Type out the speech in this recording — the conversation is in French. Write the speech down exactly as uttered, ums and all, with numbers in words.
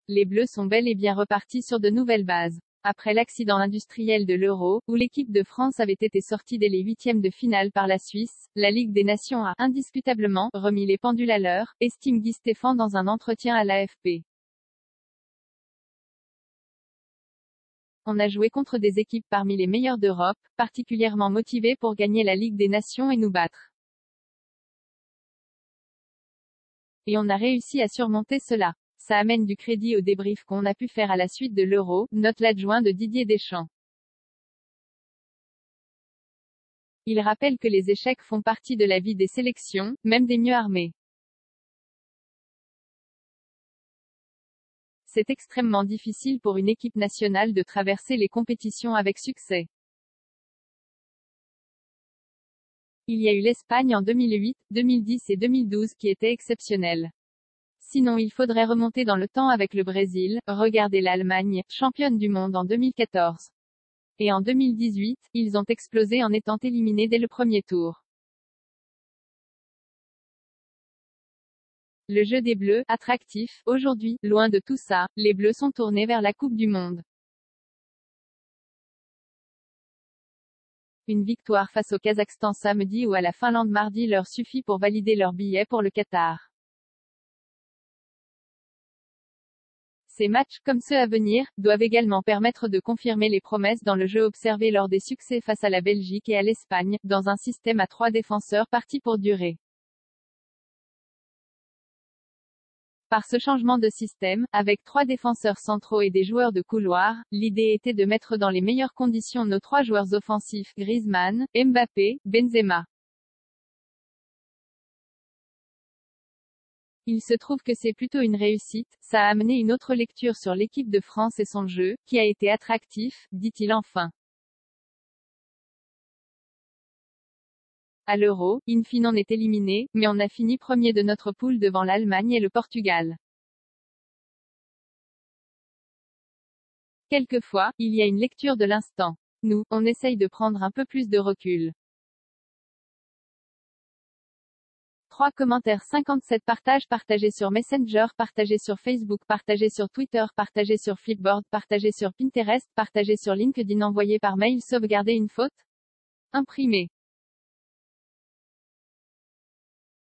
Les Bleus sont bel et bien repartis sur de nouvelles bases. Après l'accident industriel de l'Euro, où l'équipe de France avait été sortie dès les huitièmes de finale par la Suisse, la Ligue des Nations a, indiscutablement, remis les pendules à l'heure, estime Guy Stéphane dans un entretien à l'A F P. On a joué contre des équipes parmi les meilleures d'Europe, particulièrement motivées pour gagner la Ligue des Nations et nous battre. Et on a réussi à surmonter cela. Ça amène du crédit au débrief qu'on a pu faire à la suite de l'Euro, note l'adjoint de Didier Deschamps. Il rappelle que les échecs font partie de la vie des sélections, même des mieux armées. C'est extrêmement difficile pour une équipe nationale de traverser les compétitions avec succès. Il y a eu l'Espagne en deux mille huit, deux mille dix et deux mille douze qui étaient exceptionnelles. Sinon il faudrait remonter dans le temps avec le Brésil, regardez l'Allemagne, championne du monde en deux mille quatorze. Et en deux mille dix-huit, ils ont explosé en étant éliminés dès le premier tour. Le jeu des Bleus, attractif, aujourd'hui, loin de tout ça, les Bleus sont tournés vers la Coupe du Monde. Une victoire face au Kazakhstan samedi ou à la Finlande mardi leur suffit pour valider leur billet pour le Qatar. Ces matchs, comme ceux à venir, doivent également permettre de confirmer les promesses dans le jeu observé lors des succès face à la Belgique et à l'Espagne, dans un système à trois défenseurs partis pour durer. Par ce changement de système, avec trois défenseurs centraux et des joueurs de couloir, l'idée était de mettre dans les meilleures conditions nos trois joueurs offensifs, Griezmann, Mbappé, Benzema. Il se trouve que c'est plutôt une réussite, ça a amené une autre lecture sur l'équipe de France et son jeu, qui a été attractif, dit-il enfin. À l'Euro, in fine on est éliminé, mais on a fini premier de notre poule devant l'Allemagne et le Portugal. Quelquefois, il y a une lecture de l'instant. Nous, on essaye de prendre un peu plus de recul. trois commentaires cinquante-sept partages partagés sur Messenger, partagés sur Facebook, partagés sur Twitter, partagés sur Flipboard, partagés sur Pinterest, partagés sur LinkedIn, envoyé par mail, sauvegarder une faute, imprimé.